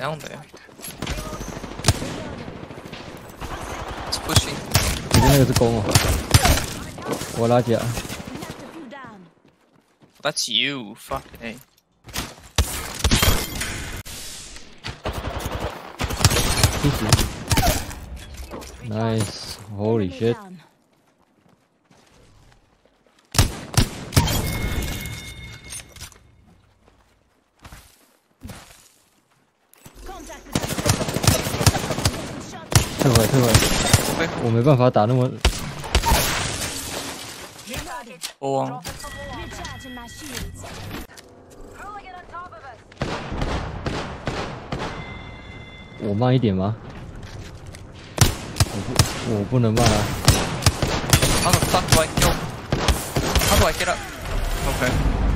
down there. It's pushing. 你那个是攻哦，我拉甲。 That's you. Fucking A. Nice. Holy shit.退回，退回！我没办法打那么。 哦。 我慢一点吗？我不能慢啊。 How the fuck do I kill? How do I get up? OK。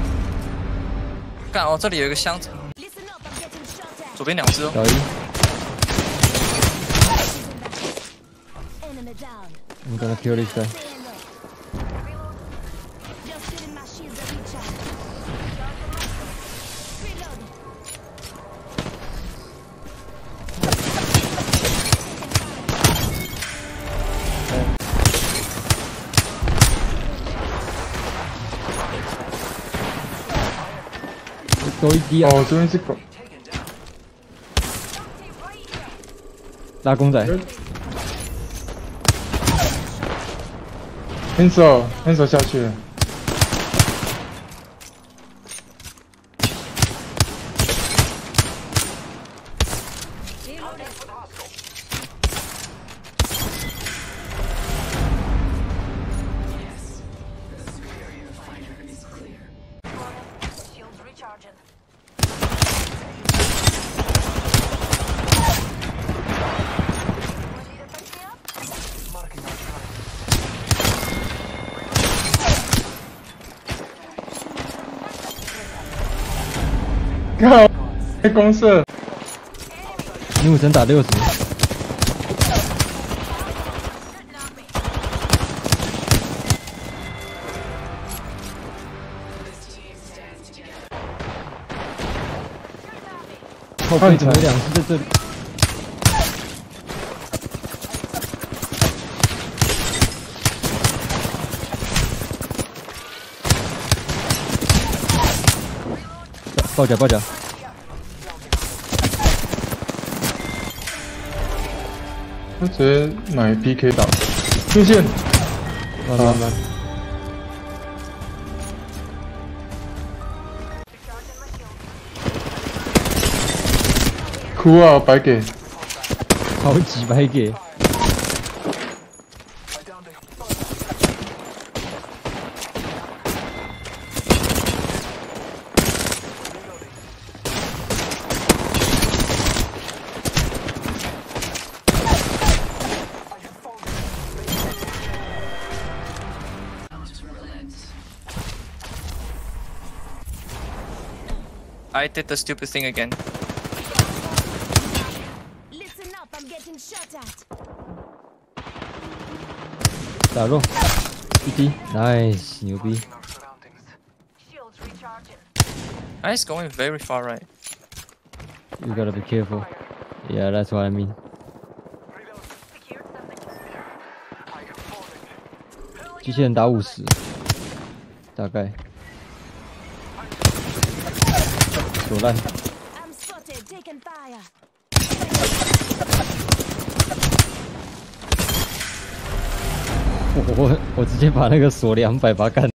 干哦，这里有一个箱子，左边2只哦。 小一。I'm gonna kill this guy. 多一滴啊！ 哦，这边是狗。 拉公仔。 Hanzo 下去了。靠！被公射。 女武神打60。后背怎么有2只在这里？爆甲，爆甲！ 他直接买 PK 打，出现， 慢慢慢。 哭啊，白给， 好几百给。 I did the stupid thing again. Listen up, I'm getting shot at. 打中，一滴 ，nice， 牛逼。 Nice going very far right. You gotta be careful. Yeah, that's what I mean. 机器人打50，大概。手烂。我直接把那个锁200把它干。